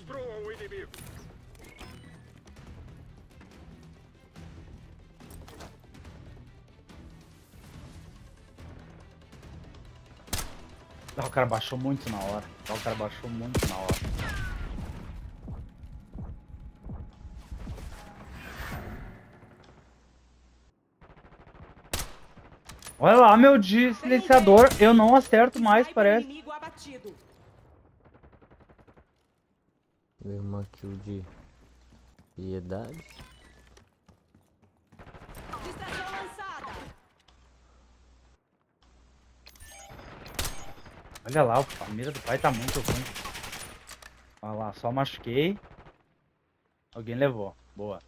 Destrua o inimigo. Ah, o cara baixou muito na hora. O cara baixou muito na hora. Olha lá, meu de silenciador. Eu não acerto mais, parece. Inimigo abatido. Deu uma kill de piedade. Distração lançada. Olha lá, a mira do pai tá muito ruim. Olha lá, só machuquei. Alguém levou. Boa.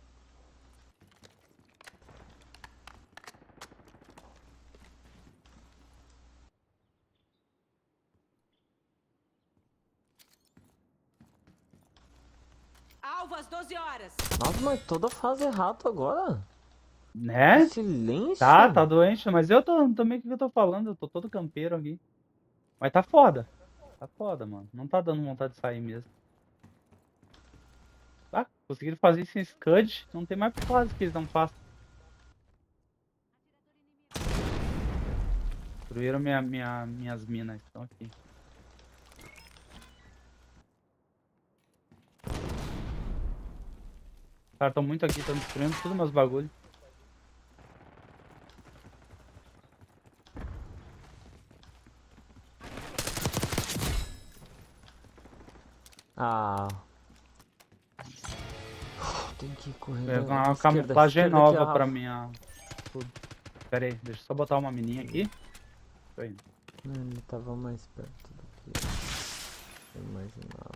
Alvo às 12 horas. Nossa, mas toda fase é rato agora. Né? Silêncio. Tá doente, mas eu tô meio que eu tô falando, eu tô todo campeiro aqui. Mas tá foda. Tá foda, mano. Não tá dando vontade de sair mesmo. Tá, conseguiram fazer isso em Scud, não tem mais fase que eles não façam. Destruíram minhas minas, estão aqui. Os caras estão muito aqui, estão destruindo tudo meus bagulhos. Ah. Tem que correr. Pega da uma esquerda, camuflagem esquerda aqui, nova Rafa. pra minha. Pera aí, deixa eu só botar uma mininha aqui. Tô indo. Ele tava mais perto do que eu imaginava.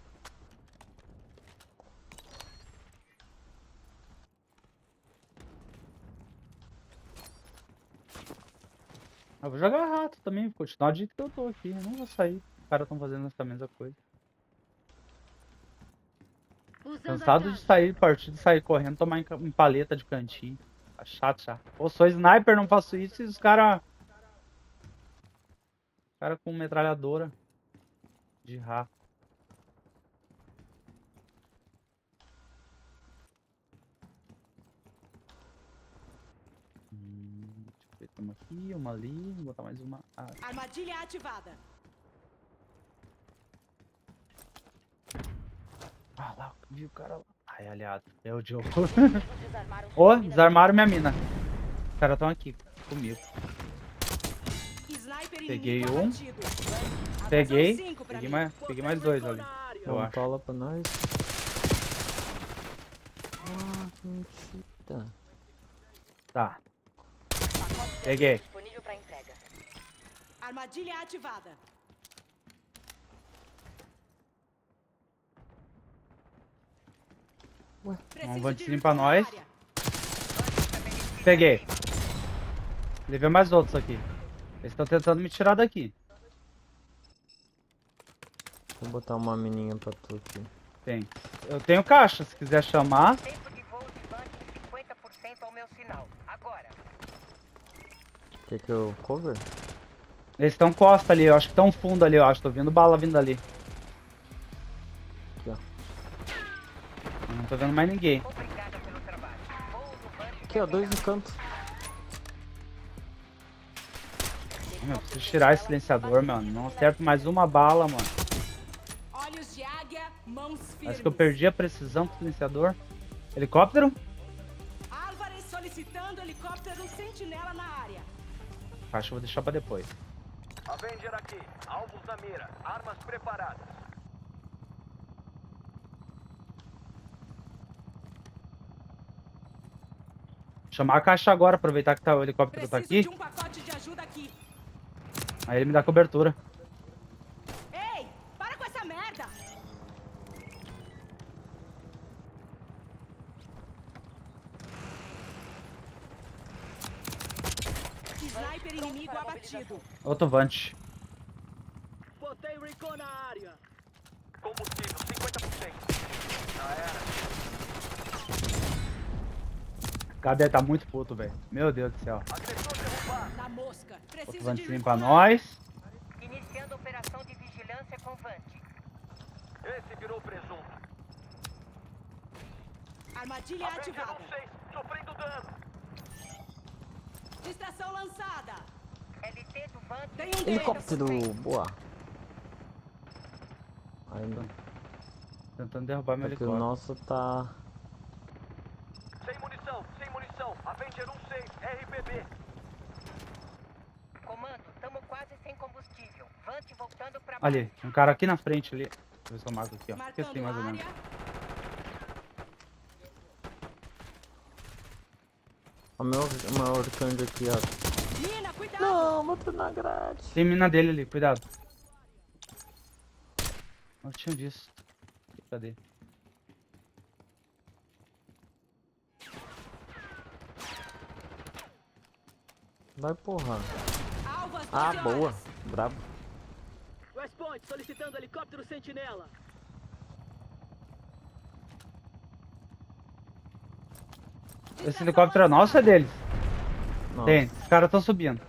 Eu vou jogar rato também, vou continuar do jeito que eu tô aqui. Eu não vou sair. Os caras estão fazendo essa mesma coisa. Cansado de sair de partida, sair correndo, tomar em paleta de cantinho. Tá chato já. Pô, sou sniper, não faço isso e os caras. Cara com metralhadora de rato. Deixa eu ver, tem uma aqui, uma ali, vou botar mais uma. Armadilha ativada. Ah lá, vi o cara lá. Ai, aliado, é o Diogo. Ô, desarmaram minha mina. Os caras estão aqui comigo. Sniper Peguei inimigo um. abatido. Atenção, Peguei. 5 pra Peguei mim. mais dois ali. Eu Dá um acho. tola pra nós. Ah, que mentira. Tá. Peguei. Disponível para entrega. Armadilha ativada. Um vantezinho pra nós. Peguei. Levei mais outros aqui. Eles estão tentando me tirar daqui. Vou botar uma mininha pra tu aqui. Tem. Eu tenho caixa, se quiser chamar. Tempo de voo de banco 50% ao meu sinal. Agora. Quer que eu cover? Eles estão costa ali, eu acho que estão fundo ali, eu acho. Tô vendo bala vindo ali. Aqui, ó. Não tô vendo mais ninguém. Obrigada pelo trabalho. Voo do banco. Aqui, ó, dois no canto. Meu, eu preciso tirar esse silenciador, mano. Não acerto mais uma bala, mano. Olhos de águia, mãos firmes. Parece que eu perdi a precisão do silenciador. Helicóptero? Álvares solicitando helicóptero sentinela na área. Acho que eu vou deixar pra depois. Avenger aqui. Alvos na mira. Armas preparadas. Chamar a caixa agora, aproveitar que o helicóptero tá Preciso aqui. de um pacote de ajuda aqui. Aí ele me dá cobertura. Ei, para com essa merda. Sniper inimigo abatido. Outro Vante. Botei recon na área. Combustível 50%. Já era. O cara deve tá muito puto, velho. Meu Deus do céu. Agressor derrubado. Na mosca. Outro Preciso de Vantezinho pra recon. nós. Iniciando operação de vigilância com Vante. Esse virou presunto. Armadilha Avenger ativada. 1-6, sofrendo dano. Distração lançada. LT do Vant. Tem um deles. Helicóptero, boa. Ainda. Tentando derrubar meu Porque o helicóptero. nosso tá. Sem munição, sem munição. Avenger 1-6, RPB. Comando, tamo quase sem combustível. Vant voltando pra Ali, base. um cara aqui na frente ali. Deixa eu ver se eu marco aqui, ó. Aqui Marcando assim, mais ou menos. área. O meu arcanjo aqui, ó. Mina, cuidado. Não, matou na grade. Tem mina dele ali, cuidado. Não tinha disso. Cadê? Vai, porra. Alvas Ah, 12 boa. horas. Brabo. West Point solicitando helicóptero sentinela. Esse helicóptero é nosso ou é deles? Nossa. Tem, os caras estão subindo.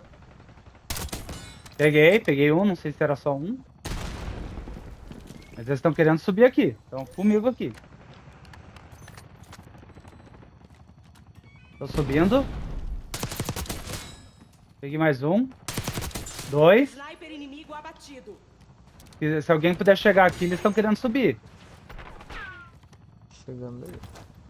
Peguei um, não sei se era só um. Mas eles estão querendo subir aqui. Estão comigo aqui. Tô subindo. Peguei mais um. 2. Sniper inimigo abatido. E se alguém puder chegar aqui, eles estão querendo subir. Chegando aí.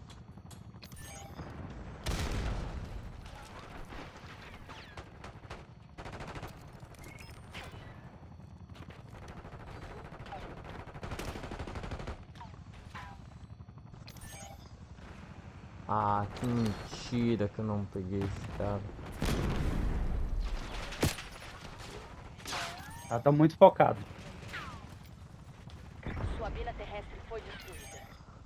Ah, que mentira que eu não peguei esse cara. Ela tá muito focado. Sua mina terrestre foi destruída.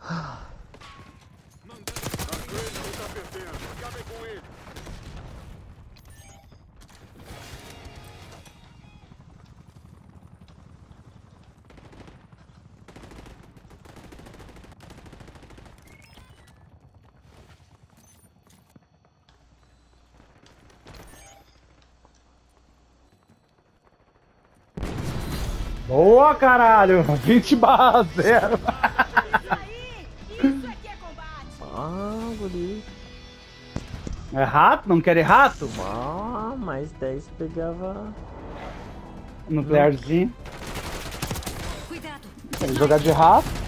Boa, caralho! 20/0. Isso aí! Isso aqui é combate! Ah, guri. É rato? Não quer rato? Ah, mais 10 pegava. Nuclearzinho. Cuidado! Jogar de rato.